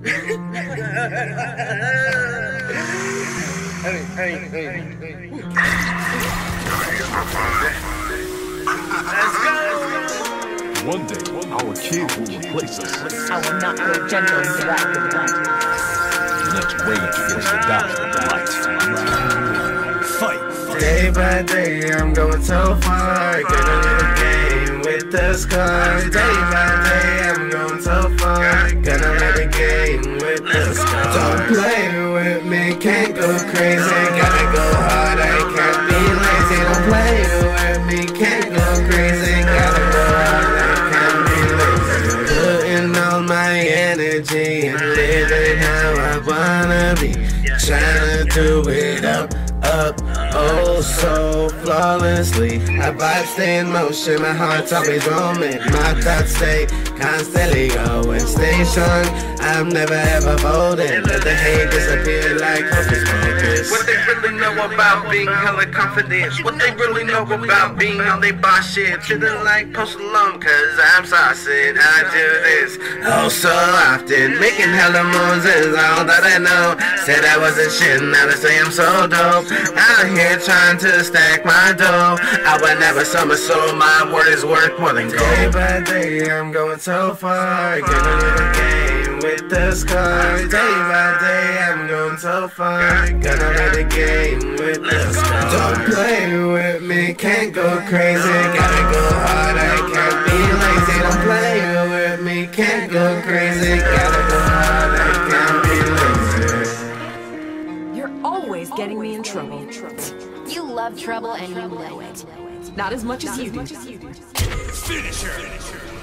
Let's go. One day, our kids will replace us. I will not grow gentle into that good light. Let's rage against the dark light. Fight. Day by day, I'm going so far. Gonna win the game with the scars. Day by day, I'm going so far. Gonna win the game with the scars. Don't play with me, can't go crazy. Gotta go hard, I can't be lazy. Don't play with me, can't go crazy. Gotta go hard, I can't be lazy. Putting all my energy and living how I wanna be. Trying to do it up, oh so flawlessly. I vibe stay in motion, my heart's always roaming. My thoughts stay constantly going. Stay strong, I'm never ever folding. Let the hate disappear like hocus pocus. What they really know about being hella confident. What they really know about being on they boss shit. Feeling like Post Malone cause I'm saucing. I do this oh so often. Making hella moves is all that I know. Said I wasn't shit, now they say I'm so dope. Out here trying to stack my dough. I would never sell my soul, my word is worth more than gold. Day by day, I'm going so far. Gonna win the game with the scars. Day by day, I'm going so far. Gonna win the game with the scars. Don't play with me, can't go crazy. Gotta go hard, I can't be lazy. Don't play with me, can't go crazy. Gotta go hard, I can't be lazy. You're always getting me in trouble. You love trouble and you know it. Not as much as you do. Finish her.